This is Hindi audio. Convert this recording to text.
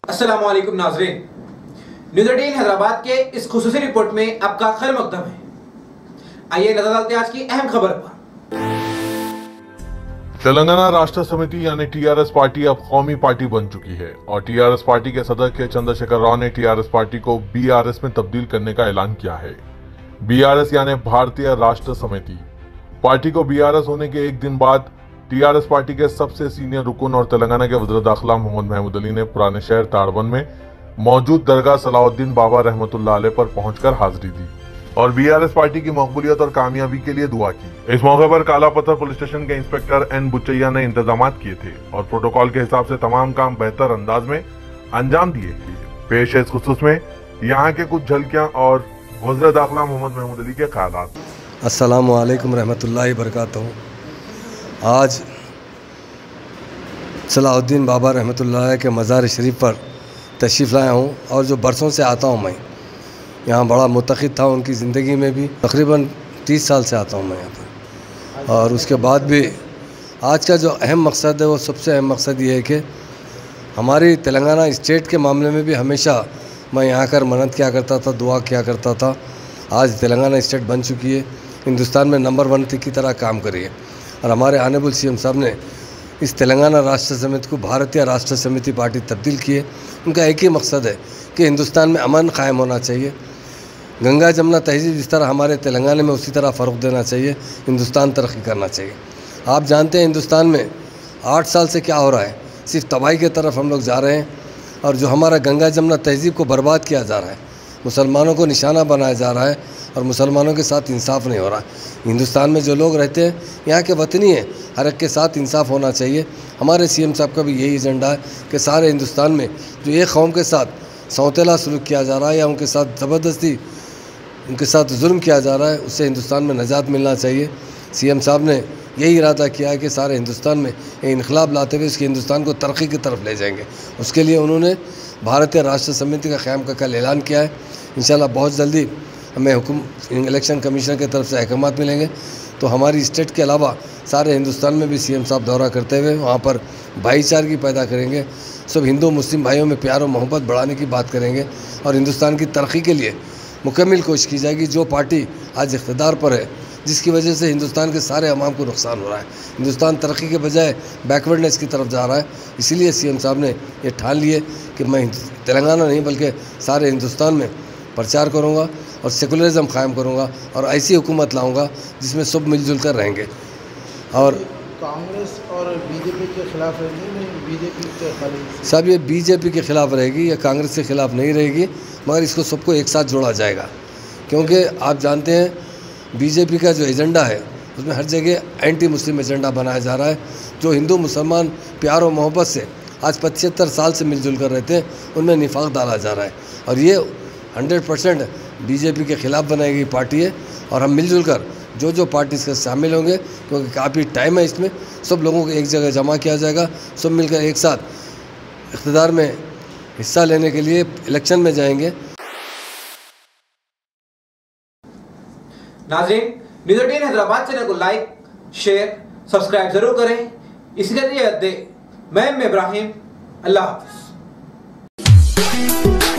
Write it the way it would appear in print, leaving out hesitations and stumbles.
अस्सलाम वालेकुम नाज़रीन, न्यूज़ 18 हैदराबाद के इस खुसूसी रिपोर्ट में आपका खैर मकदम है। आइए नजर डालते हैं आज की अहम खबर पर। तेलंगाना राष्ट्र समिति यानी टीआरएस पार्टी अब कौमी पार्टी बन चुकी है और टीआरएस पार्टी के सदर के चंद्रशेखर राव ने टीआरएस पार्टी को बीआरएस में तब्दील करने का ऐलान किया है। बीआरएस यानी भारतीय राष्ट्र समिति पार्टी को बीआरएस होने के एक दिन बाद टीआरएस पार्टी के सबसे सीनियर रुकन और तेलंगाना के वज़ीर दाखिला मोहम्मद महमूद अली ने पुराने शहर ताड़वन में मौजूद दरगाह सलाउद्दीन बाबा रहमतुल्लाह अलैह पर पहुंचकर हाजिरी दी और बीआरएस पार्टी की मकबूलियत और कामयाबी के लिए दुआ की। इस मौके पर कालापत्थर पुलिस स्टेशन के इंस्पेक्टर एन बुचैया ने इंतजाम किए थे और प्रोटोकॉल के हिसाब से तमाम काम बेहतर अंदाज में अंजाम दिए। पेश है इस खुसूस में यहाँ के कुछ झलकियाँ और वज़ीर दाखिला मोहम्मद महमूद अली के ख्यालात। अस्सलामु अलैकुम रहमतुल्लाहि बरकातहू। आज सलाउद्दीन बाबा रहमतुल्लाह के मज़ार शरीफ पर तशरीफ़ लाया हूँ और जो बरसों से आता हूँ मैं यहाँ बड़ा मुतक़िद था उनकी ज़िंदगी में भी, तकरीबन 30 साल से आता हूँ मैं यहाँ पर। और उसके बाद भी आज का जो अहम मकसद है वो सबसे अहम मकसद ये है कि हमारी तेलंगाना स्टेट के मामले में भी हमेशा मैं यहाँ कर मन्नत किया करता था, दुआ किया करता था। आज तेलंगाना स्टेट बन चुकी है, हिंदुस्तान में नंबर 1 की तरह काम करी है और हमारे ऑनरेबल सीएम साहब ने इस तेलंगाना राष्ट्र समिति को भारतीय राष्ट्र समिति पार्टी तब्दील की है। उनका एक ही मकसद है कि हिंदुस्तान में अमन कायम होना चाहिए, गंगा जमुना तहजीब जिस तरह हमारे तेलंगाना में उसी तरह फ़रोग़ देना चाहिए, हिंदुस्तान तरक्की करना चाहिए। आप जानते हैं हिंदुस्तान में 8 साल से क्या हो रहा है, सिर्फ तबाही की तरफ हम लोग जा रहे हैं और जो हमारा गंगा जमुना तहजीब को बर्बाद किया जा रहा है, मुसलमानों को निशाना बनाया जा रहा है और मुसलमानों के साथ इंसाफ नहीं हो रहा। हिंदुस्तान में जो लोग रहते हैं यहाँ के वतनी हैं, हर एक के साथ इंसाफ होना चाहिए। हमारे सीएम साहब का भी यही एजेंडा है कि सारे हिंदुस्तान में जो एक कौम के साथ सौतेला सलूक किया जा रहा है या उनके साथ ज़बरदस्ती उनके साथ जुल्म किया जा रहा है, उससे हिंदुस्तान में निजात मिलना चाहिए। सीएम साहब ने यही इरादा किया है कि सारे हिंदुस्तान में इनकलाब लाते हुए इसके हिंदुस्तान को तरक्की की तरफ ले जाएंगे। उसके लिए उन्होंने भारतीय राष्ट्र समिति का क़याम का कल ऐलान किया है। इंशाल्लाह बहुत जल्दी हमें इलेक्शन कमीशन की तरफ से अहकामात मिलेंगे तो हमारी स्टेट के अलावा सारे हिंदुस्तान में भी सीएम साहब दौरा करते हुए वहाँ पर भाईचारगी पैदा करेंगे, सब हिंदू मुस्लिम भाइयों में प्यार और मोहब्बत बढ़ाने की बात करेंगे और हिंदुस्तान की तरक्की के लिए मुकम्मल कोशिश की जाएगी। जो पार्टी आज इक़्तिदार पर है जिसकी वजह से हिंदुस्तान के सारे अवाम को नुकसान हो रहा है, हिंदुस्तान तरक्की के बजाय बैकवर्डनेस की तरफ जा रहा है, इसीलिए सीएम साहब ने ये ठान लिए कि मैं तेलंगाना नहीं बल्कि सारे हिंदुस्तान में प्रचार करूँगा और सेकुलरिज्म कायम करूँगा और ऐसी हुकूमत लाऊँगा जिसमें सब मिलजुल कर रहेंगे। और कांग्रेस और बीजेपी के खिलाफ रहेगी, बीजेपी के खिलाफ साहब ये बीजेपी के खिलाफ रहेगी या कांग्रेस के खिलाफ नहीं रहेगी, मगर इसको सबको एक साथ जोड़ा जाएगा क्योंकि आप जानते हैं बीजेपी का जो एजेंडा है उसमें हर जगह एंटी मुस्लिम एजेंडा बनाया जा रहा है। जो हिंदू मुसलमान प्यार और मोहब्बत से आज 75 साल से मिलजुल कर रहते हैं उनमें निफाक डाला जा रहा है और ये 100% बीजेपी के खिलाफ बनाई गई पार्टी है और हम मिलजुल कर जो पार्टी इसके शामिल होंगे क्योंकि काफ़ी टाइम है इसमें, सब लोगों को एक जगह जमा किया जाएगा, सब मिलकर एक साथ इक़्तिदार में हिस्सा लेने के लिए इलेक्शन में जाएंगे। नाज़रीन, न्यूज़ 18 हैदराबाद चैनल को लाइक, शेयर, सब्सक्राइब जरूर करें। इसलिए मैं इब्राहिम, अल्लाह हाफ़िज़।